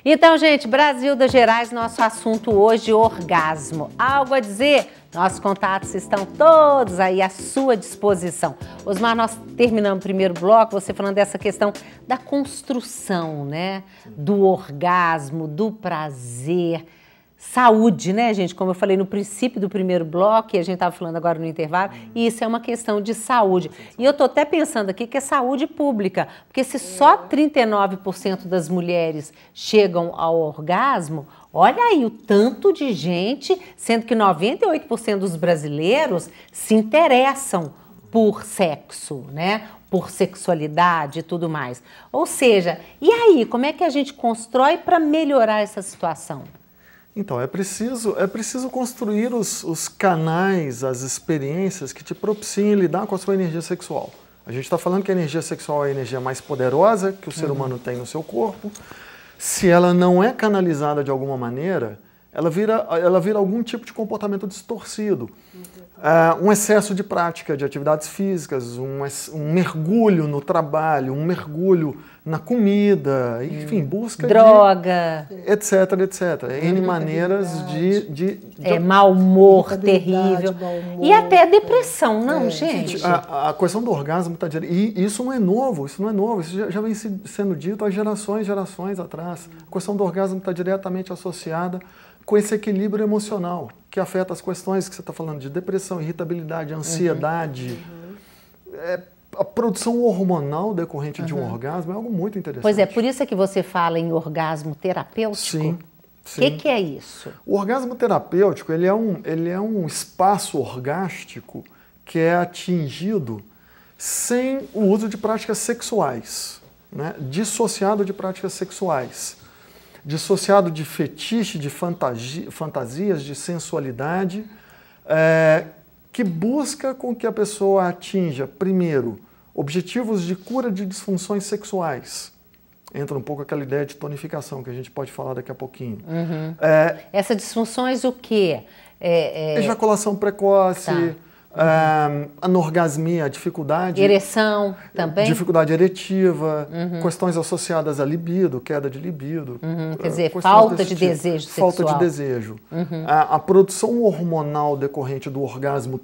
Então, gente, Brasil das Gerais, nosso assunto hoje, orgasmo. Algo a dizer? Nossos contatos estão todos aí à sua disposição. Osmar, nós terminamos o primeiro bloco, você falando dessa questão da construção, né? Do orgasmo, do prazer. Saúde, né, gente? Como eu falei no princípio do primeiro bloco, e a gente estava falando agora no intervalo, e isso é uma questão de saúde. E eu estou até pensando aqui que é saúde pública, porque se só 39% das mulheres chegam ao orgasmo, olha aí o tanto de gente, sendo que 98% dos brasileiros se interessam por sexo, né? Por sexualidade e tudo mais. Ou seja, e aí, como é que a gente constrói para melhorar essa situação? Então, é preciso construir os canais, as experiências que te propiciem lidar com a sua energia sexual. A gente está falando que a energia sexual é a energia mais poderosa que o ser humano tem no seu corpo. Se ela não é canalizada de alguma maneira, ela vira algum tipo de comportamento distorcido. Um excesso de prática de atividades físicas, um mergulho no trabalho, um mergulho na comida, enfim, busca droga, etc, etc. N maneiras de mau humor terrível. Mau humor, e até depressão, não, gente? A questão do orgasmo está direto. E isso não é novo, isso já vem sendo dito há gerações atrás. A questão do orgasmo está diretamente associada com esse equilíbrio emocional, que afeta as questões que você está falando de depressão, irritabilidade, ansiedade. A produção hormonal decorrente de um orgasmo é algo muito interessante. Pois é, por isso é que você fala em orgasmo terapêutico? Sim. O que é isso? O orgasmo terapêutico ele é um espaço orgástico que é atingido sem o uso de práticas sexuais, né? Dissociado de práticas sexuais. Dissociado de fetiche, de fantasias, de sensualidade, que busca com que a pessoa atinja, primeiro, objetivos de cura de disfunções sexuais. Entra um pouco aquela ideia de tonificação, que a gente pode falar daqui a pouquinho. Essas disfunções o quê? Ejaculação precoce, anorgasmia, dificuldade... Ereção também? Dificuldade eretiva, questões associadas à libido, queda de libido. Quer dizer, falta de desejo sexual. Falta de desejo. A produção hormonal decorrente do orgasmo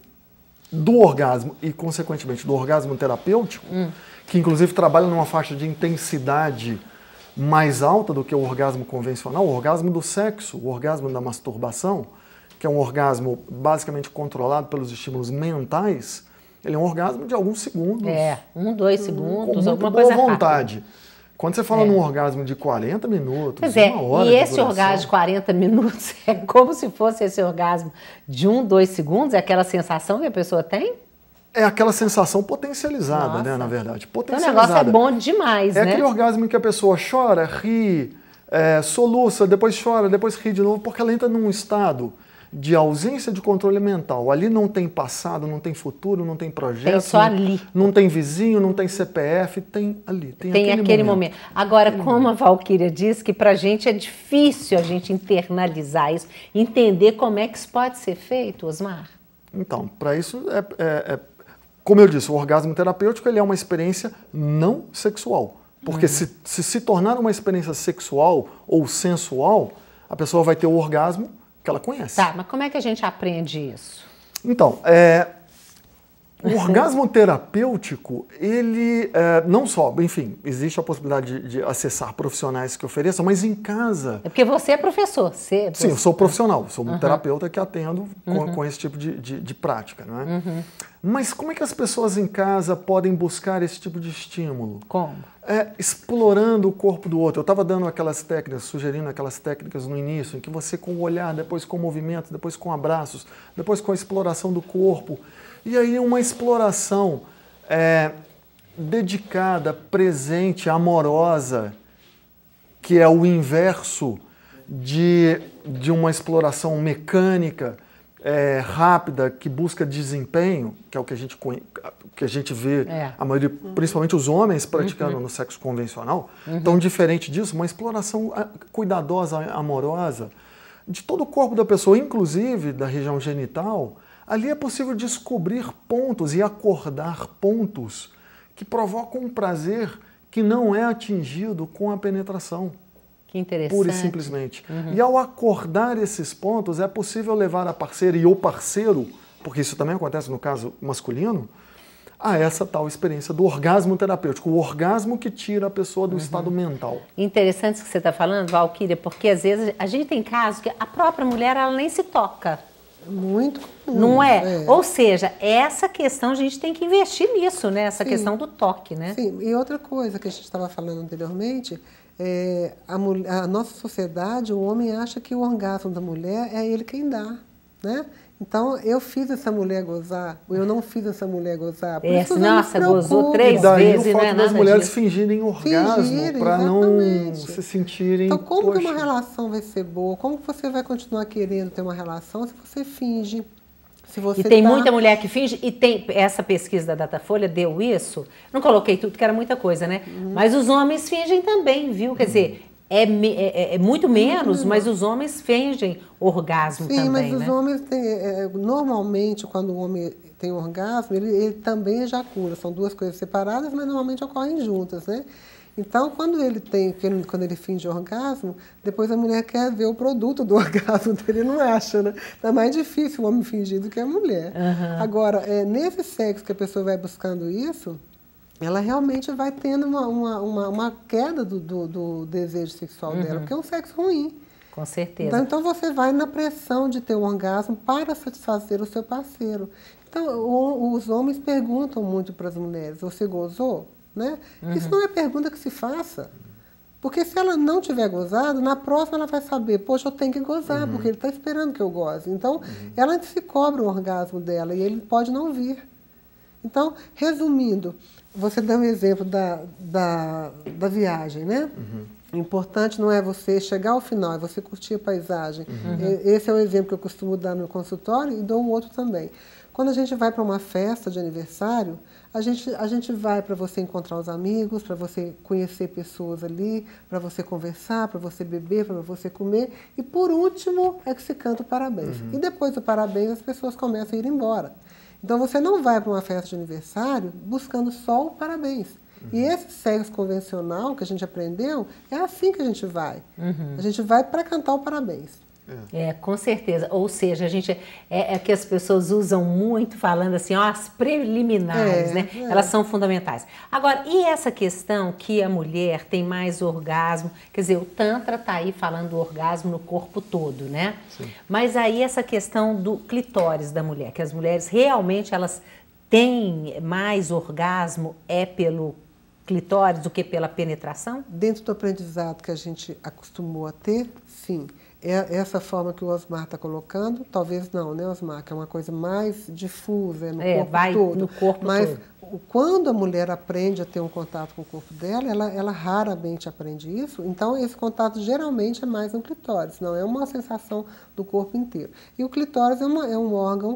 e, consequentemente, do orgasmo terapêutico, que inclusive trabalha numa faixa de intensidade mais alta do que o orgasmo convencional, o orgasmo do sexo, o orgasmo da masturbação, que é um orgasmo basicamente controlado pelos estímulos mentais, ele é um orgasmo de alguns segundos. 1, 2 segundos, com alguma boa coisa vontade. Rápida. Quando você fala num orgasmo de 40 minutos, pois uma hora e esse duração, orgasmo de 40 minutos é como se fosse esse orgasmo de 1, 2 segundos? É aquela sensação que a pessoa tem? É aquela sensação potencializada, né, na verdade. Potencializada. Então, o negócio é bom demais, né? É aquele orgasmo em que a pessoa chora, ri, soluça, depois chora, depois ri de novo, porque ela entra num estado de ausência de controle mental. Ali não tem passado, não tem futuro, não tem projeto. Tem só ali. Não tem vizinho, não tem CPF, tem ali. Tem aquele momento. Agora, como a Valquíria disse, que pra gente é difícil a gente internalizar isso, entender como é que isso pode ser feito, Osmar? Então, para isso, como eu disse, o orgasmo terapêutico ele é uma experiência não sexual. Porque se tornar uma experiência sexual ou sensual, a pessoa vai ter o orgasmo que ela conhece. Tá, mas como é que a gente aprende isso? Então, o orgasmo terapêutico, ele não só, enfim, existe a possibilidade de acessar profissionais que ofereçam, mas em casa... É porque você é professor, Sim, eu sou profissional, sou um terapeuta que atendo com esse tipo de prática, não é? Mas como é que as pessoas em casa podem buscar esse tipo de estímulo? Como? Explorando o corpo do outro. Eu estava dando aquelas técnicas, sugerindo aquelas técnicas no início, em que você com o olhar, depois com movimentos, depois com abraços, depois com a exploração do corpo. E aí uma exploração dedicada, presente, amorosa, que é o inverso de uma exploração mecânica, rápida, que busca desempenho, que é o que a gente vê, a maioria, principalmente os homens praticando no sexo convencional. Então, diferente disso, uma exploração cuidadosa, amorosa, de todo o corpo da pessoa, inclusive da região genital. Ali é possível descobrir pontos e acordar pontos que provocam um prazer que não é atingido com a penetração. Que interessante. Pura e simplesmente. E ao acordar esses pontos, é possível levar a parceira e o parceiro, porque isso também acontece no caso masculino, a essa tal experiência do orgasmo terapêutico, o orgasmo que tira a pessoa do estado mental. Interessante isso que você está falando, Valquíria, porque às vezes a gente tem casos que a própria mulher ela nem se toca. Muito comum. Não é? Ou seja, essa questão a gente tem que investir nisso, né? Essa questão do toque, né? Sim, e outra coisa que a gente estava falando anteriormente, a nossa sociedade, o homem acha que o orgasmo da mulher é ele quem dá, né? Então, eu fiz essa mulher gozar, ou eu não fiz essa mulher gozar. Por isso nossa, gozou 3 E daí vezes, o fato né? das mulheres fingirem orgasmo para não exatamente. se sentirem... Então, como que uma relação vai ser boa? Como que você vai continuar querendo ter uma relação se você finge? Se você E tem muita mulher que finge, e tem essa pesquisa da Datafolha deu isso. Não coloquei tudo, que era muita coisa, né? Mas os homens fingem também, viu? Quer dizer, é muito menos, mas os homens fingem orgasmo também, né? Sim, mas os homens têm, normalmente, quando o homem tem orgasmo, ele também ejacula. São duas coisas separadas, mas normalmente ocorrem juntas, né? Então, quando ele finge orgasmo, depois a mulher quer ver o produto do orgasmo dele, não acha, né? É mais difícil o homem fingir do que a mulher. Agora, nesse sexo que a pessoa vai buscando isso, ela realmente vai tendo uma queda do desejo sexual dela, porque é um sexo ruim. Com certeza. Então você vai na pressão de ter um orgasmo para satisfazer o seu parceiro. Então, os homens perguntam muito para as mulheres, você gozou? Né? Isso não é pergunta que se faça. Porque se ela não tiver gozado, na próxima ela vai saber, poxa, eu tenho que gozar, porque ele está esperando que eu goze. Então, ela se cobra o orgasmo dela e ele pode não vir. Então, resumindo, você dá um exemplo da viagem, né? O importante não é você chegar ao final, é você curtir a paisagem. Esse é um exemplo que eu costumo dar no consultório e dou um outro também. Quando a gente vai para uma festa de aniversário, a gente vai para você encontrar os amigos, para você conhecer pessoas ali, para você conversar, para você beber, para você comer. E por último é que se canta o parabéns. E depois do parabéns as pessoas começam a ir embora. Então você não vai para uma festa de aniversário buscando só o parabéns. E esse sexo convencional que a gente aprendeu, é assim que a gente vai. A gente vai para cantar o parabéns. Com certeza. Ou seja, a gente é que as pessoas usam muito falando assim, ó, as preliminares, né? Elas são fundamentais. Agora, e essa questão que a mulher tem mais orgasmo? Quer dizer, o Tantra tá aí falando do orgasmo no corpo todo, né? Sim. Mas aí essa questão do clitóris da mulher, que as mulheres realmente elas têm mais orgasmo pelo clitóris do que pela penetração? Dentro do aprendizado que a gente acostumou a ter, sim. Essa forma que o Osmar está colocando, talvez não, né, Osmar? Que é uma coisa mais difusa, no corpo vai todo. No corpo mas todo. Quando a mulher aprende a ter um contato com o corpo dela, ela raramente aprende isso, então esse contato geralmente é mais no clitóris, não é uma sensação do corpo inteiro. E o clitóris é um órgão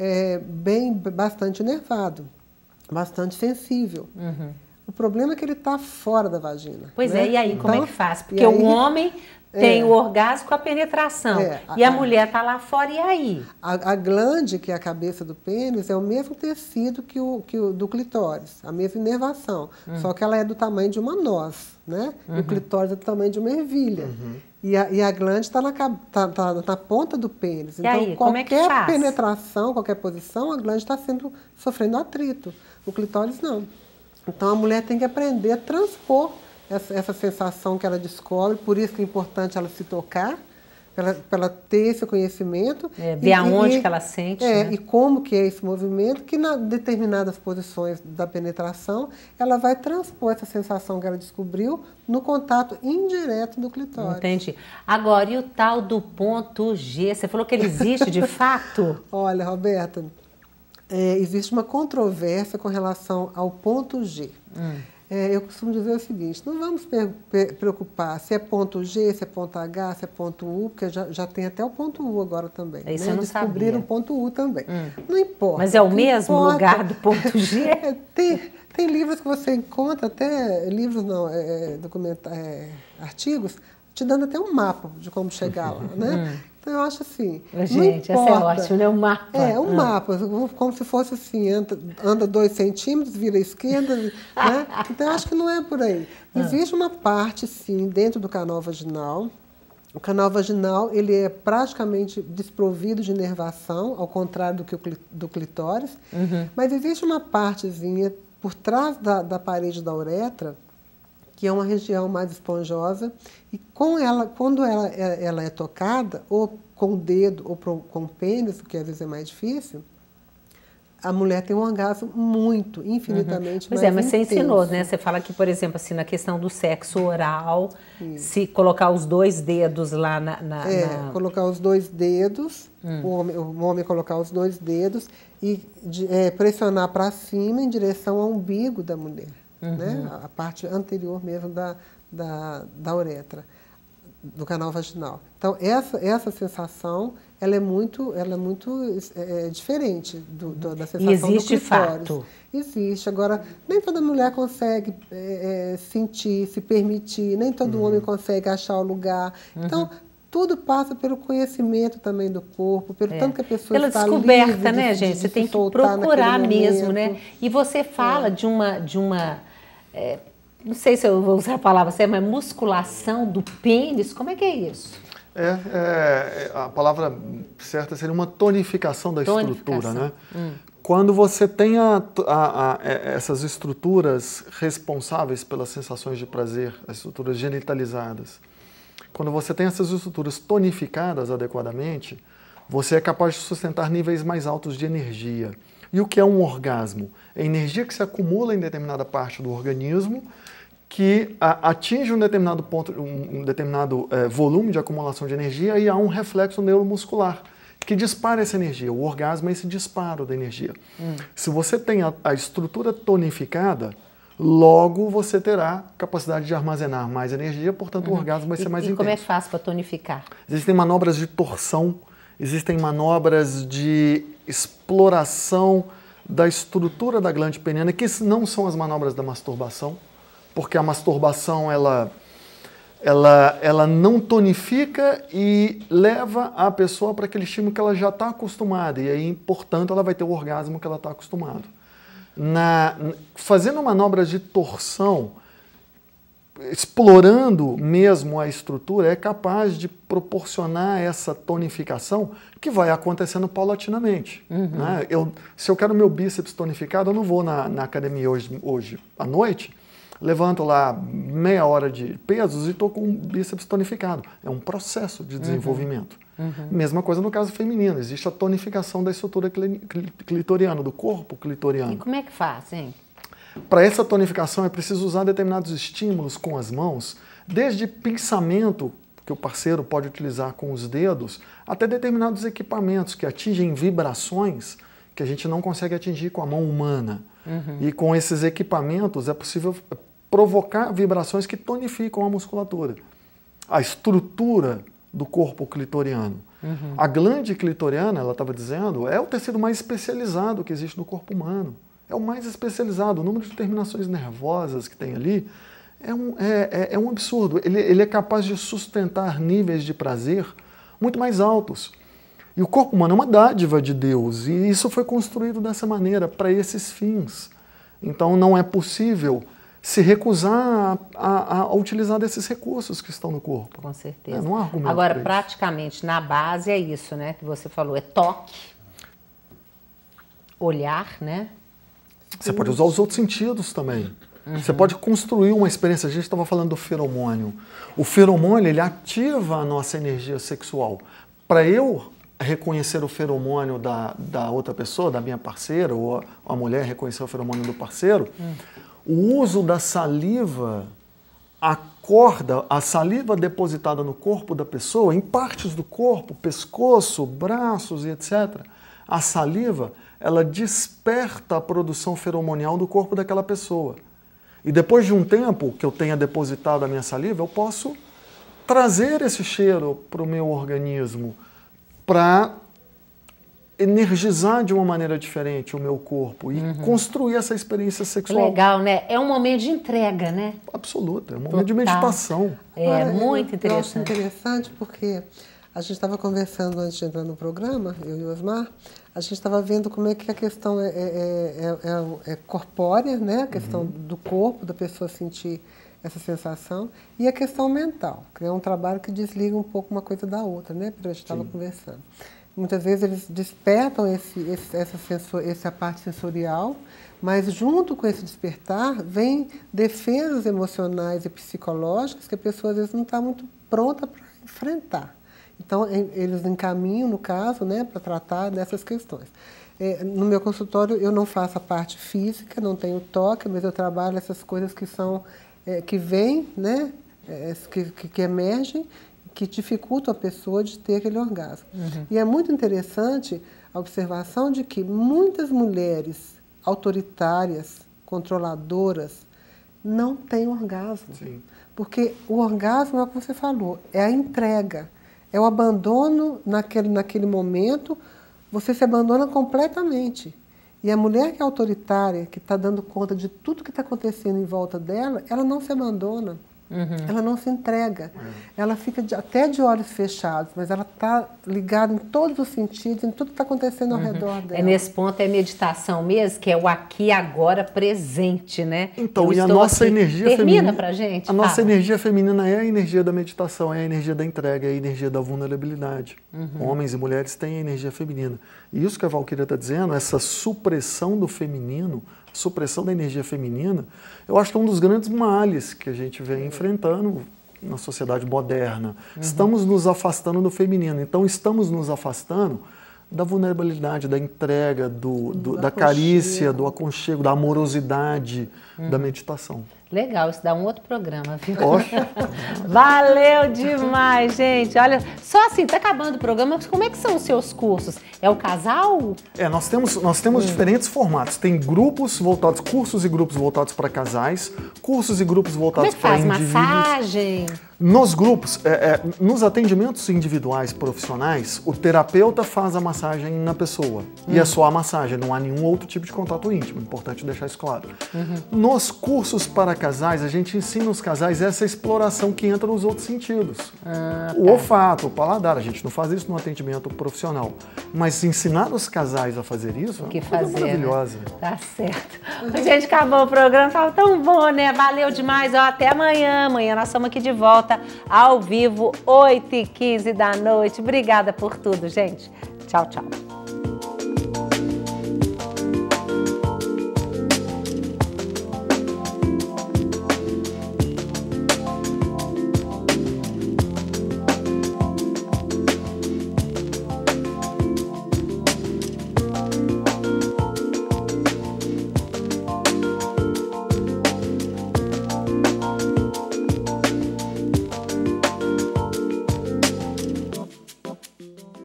bastante nervado, bastante sensível. O problema é que ele está fora da vagina. Pois né? E aí como é que faz? Porque o homem tem o orgasmo com a penetração. E a mulher está lá fora, e aí? A glande, que é a cabeça do pênis, é o mesmo tecido que o do clitóris, a mesma inervação. Só que ela é do tamanho de uma noz, né? E o clitóris é do tamanho de uma ervilha. E a glande está na ponta do pênis. E então, aí, como é que faz? penetração, qualquer posição, a glande está sofrendo atrito. O clitóris não. Então, a mulher tem que aprender a transpor essa sensação que ela descobre, por isso que é importante ela se tocar, para ela ter esse conhecimento. Ver aonde que ela sente. E como que é esse movimento, que em determinadas posições da penetração, ela vai transpor essa sensação que ela descobriu no contato indireto do clitóris. Entendi. Agora, e o tal do ponto G? Você falou que ele existe de fato? Olha, Roberta, existe uma controvérsia com relação ao ponto G. Eu costumo dizer o seguinte, não vamos preocupar se é ponto G, se é ponto H, se é ponto U, porque já tem até o ponto U agora também. Isso né? eu não Descobriram o ponto U também. Não importa. Mas é o mesmo lugar do ponto G? Tem livros que você encontra, até livros não, artigos, te dando até um mapa de como chegar lá, né? Então eu acho assim, gente, essa é ótima, né? Um mapa. É, um mapa, como se fosse assim, anda 2 centímetros, vira à esquerda, né? Então eu acho que não é por aí. Existe uma parte, sim, dentro do canal vaginal. O canal vaginal, ele é praticamente desprovido de inervação, ao contrário do clitóris, mas existe uma partezinha por trás da parede da uretra, que é uma região mais esponjosa, e quando ela é tocada, ou com o dedo, ou com o pênis, que às vezes é mais difícil, a mulher tem um orgasmo infinitamente mais Pois é, mas você intenso. ensinou, né? Você fala que, por exemplo, assim, na questão do sexo oral, se colocar os 2 dedos lá colocar os 2 dedos, o homem colocar os 2 dedos e pressionar para cima em direção ao umbigo da mulher, né? A parte anterior mesmo da uretra, do canal vaginal. Então, essa sensação, ela é muito diferente da sensação e existe do clitóris. fato. Existe. Agora, nem toda mulher consegue sentir, se permitir, nem todo homem consegue achar o lugar. Então, tudo passa pelo conhecimento também do corpo, pelo tanto que a pessoa está livre. Pela descoberta, né, gente? Você tem que procurar mesmo, né? E você fala de uma não sei se eu vou usar a palavra certa, mas musculação do pênis, como é que é isso? A palavra certa seria uma tonificação da estrutura, né? Quando você tem essas estruturas responsáveis pelas sensações de prazer, as estruturas genitalizadas, quando você tem essas estruturas tonificadas adequadamente, você é capaz de sustentar níveis mais altos de energia. E o que é um orgasmo? É energia que se acumula em determinada parte do organismo, que atinge um determinado ponto, um determinado volume de acumulação de energia, e há um reflexo neuromuscular que dispara essa energia. O orgasmo é esse disparo da energia. Se você tem a estrutura tonificada, logo você terá capacidade de armazenar mais energia, portanto o orgasmo vai ser mais intenso. E como é que faz para tonificar? Existem manobras de torção, existem manobras de exploração da estrutura da glândula peniana, que não são as manobras da masturbação, porque a masturbação ela não tonifica e leva a pessoa para aquele estímulo que ela já está acostumada, e aí, portanto, ela vai ter o orgasmo que ela está acostumada. Fazendo manobras de torção, explorando mesmo a estrutura, é capaz de proporcionar essa tonificação que vai acontecendo paulatinamente. Né? Se eu quero meu bíceps tonificado, eu não vou na academia hoje à noite, levanto lá meia hora de pesos e estou com o bíceps tonificado. É um processo de desenvolvimento. Mesma coisa no caso feminino, existe a tonificação da estrutura clitoriana, do corpo clitoriano. E como é que faz, hein? Para essa tonificação é preciso usar determinados estímulos com as mãos, desde pinçamento, que o parceiro pode utilizar com os dedos, até determinados equipamentos que atingem vibrações que a gente não consegue atingir com a mão humana. E com esses equipamentos é possível provocar vibrações que tonificam a musculatura, a estrutura do corpo clitoriano. A glande clitoriana, ela estava dizendo, é o tecido mais especializado que existe no corpo humano. É o mais especializado. O número de terminações nervosas que tem ali é um absurdo. Ele é capaz de sustentar níveis de prazer muito mais altos. E o corpo humano é uma dádiva de Deus, e isso foi construído dessa maneira, para esses fins. Então não é possível se recusar a utilizar desses recursos que estão no corpo. Com certeza. Não há argumento. Agora, praticamente, na base é isso, né? Que você falou, é toque, olhar, né? Você pode usar os outros sentidos também. Você pode construir uma experiência. A gente estava falando do feromônio. O feromônio, ele ativa a nossa energia sexual. Para eu reconhecer o feromônio da outra pessoa, da minha parceira, ou a mulher reconhecer o feromônio do parceiro, o uso da saliva acorda a saliva depositada no corpo da pessoa, em partes do corpo, pescoço, braços e etc. A saliva, ela desperta a produção feromonial do corpo daquela pessoa. E depois de um tempo que eu tenha depositado a minha saliva, eu posso trazer esse cheiro para o meu organismo, para energizar de uma maneira diferente o meu corpo e construir essa experiência sexual. Legal, né? É um momento de entrega, né? Absoluta, é um momento de meditação. É Agora, muito eu acho interessante. interessante porque a gente estava conversando antes de entrar no programa, eu e o Osmar, a gente estava vendo como é que a questão é corpórea, né? A questão do corpo, da pessoa sentir essa sensação, e a questão mental, que é um trabalho que desliga um pouco uma coisa da outra, né? Porque a gente estava conversando. Muitas vezes eles despertam essa parte sensorial, mas junto com esse despertar vem defesas emocionais e psicológicas que a pessoa às vezes não está muito pronta para enfrentar. Então, eles encaminham, no caso, né, para tratar dessas questões. No meu consultório, eu não faço a parte física, não tenho toque, mas eu trabalho essas coisas que são, que vêm, né, que emergem, que dificultam a pessoa de ter aquele orgasmo. E é muito interessante a observação de que muitas mulheres autoritárias, controladoras, não têm orgasmo. Sim. Porque o orgasmo é o que você falou, é a entrega. É o abandono naquele momento, você se abandona completamente. E a mulher que é autoritária, que está dando conta de tudo que está acontecendo em volta dela, ela não se abandona, ela não se entrega. Ela fica até de olhos fechados, mas ela está ligada em todos os sentidos, em tudo que está acontecendo ao redor dela. Nesse ponto é meditação mesmo, que é o aqui e agora presente, né? Então, e a nossa energia feminina... Termina pra gente. A nossa energia feminina é a energia da meditação, é a energia da entrega, é a energia da vulnerabilidade. Homens e mulheres têm a energia feminina. E isso que a Valquíria está dizendo, essa supressão do feminino, supressão da energia feminina, eu acho que é um dos grandes males que a gente vem enfrentando na sociedade moderna. Estamos nos afastando do feminino, então estamos nos afastando da vulnerabilidade, da entrega, da carícia, do aconchego, da amorosidade, da meditação. Legal, isso dá um outro programa, viu? Poxa. Valeu demais, gente. Olha, só assim, tá acabando o programa, mas como é que são os seus cursos? É o casal? Nós temos diferentes formatos. Tem grupos voltados, cursos e grupos voltados para casais, cursos e grupos voltados para indivíduos. Massagem? Nos grupos, nos atendimentos individuais profissionais, o terapeuta faz a massagem na pessoa. E é só a massagem, não há nenhum outro tipo de contato íntimo. Importante deixar isso claro. Nos cursos para casais, a gente ensina os casais essa exploração que entra nos outros sentidos. O olfato, o paladar, a gente não faz isso no atendimento profissional. Mas ensinar os casais a fazer isso é uma coisa maravilhosa. Né? Tá certo. Gente, acabou o programa, tava tão bom, né? Valeu demais. Ó, até amanhã. Amanhã nós estamos aqui de volta, ao vivo, 8h15 da noite. Obrigada por tudo, gente. Tchau, tchau.